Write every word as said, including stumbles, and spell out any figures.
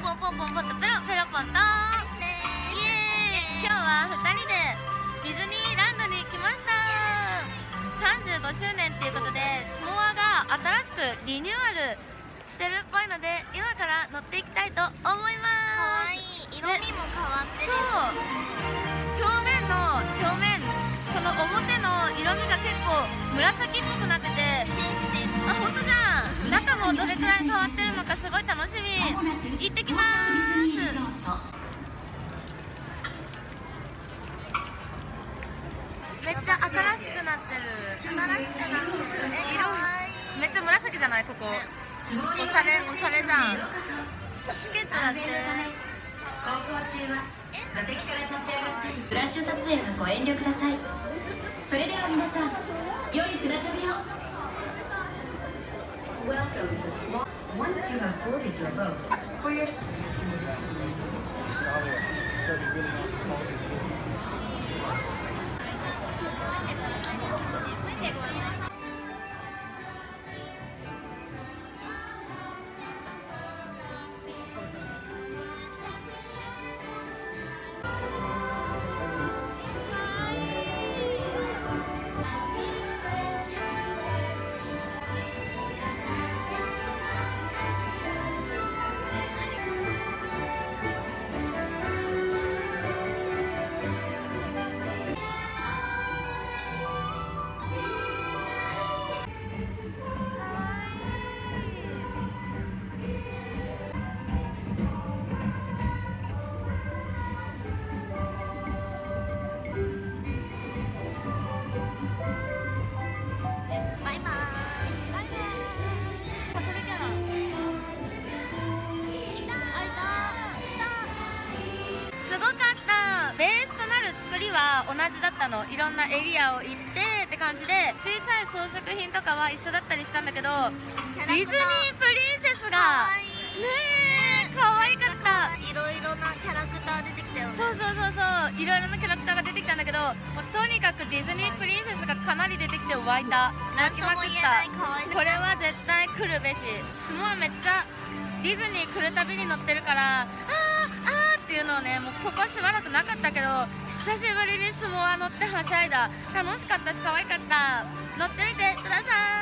ポンポンポンポンとペロペロポンとイエーイ。今日はふたりでディズニーランドに来ました。さんじゅうごしゅうねんっていうことでスモアが新しくリニューアルしてるっぽいので今から乗っていきたいと思います。 かわいい。色味も変わってる。 そう、表面の表面この表の色味が結構紫っぽくなってて、 シシンシシン。 あ、本当じゃん。中もどれくらい変わってるのかすごい楽しみ。行ってきまーす。めっちゃ新しくなってる。 新しくなってる。え、 色めっちゃ紫じゃないここ。おしゃれおしゃれじゃん。チケットだって。 航行中は座席から立ち上がったりフラッシュ撮影はご遠慮ください。それでは皆さん、良い船旅を。 Welcome to Small. Once you have boarded your boat, for your 同じだったの。いろんなエリアを行ってって感じで小さい装飾品とかは一緒だったりしたんだけど、ディズニープリンセスがねえ可愛かった。 いろいろなキャラクター出てきたよね。 そうそうそうそう、いろいろなキャラクターが出てきたんだけど、もうとにかくディズニープリンセスがかなり出てきて湧いた。泣きまくった。これは絶対来るべし。スモアめっちゃディズニー来るたびに乗ってるから、あーあーっていうのをね、もうここしばらくなかったけど久しぶりにスモア乗ってはしゃいだ。楽しかったし可愛かった。乗ってみてください。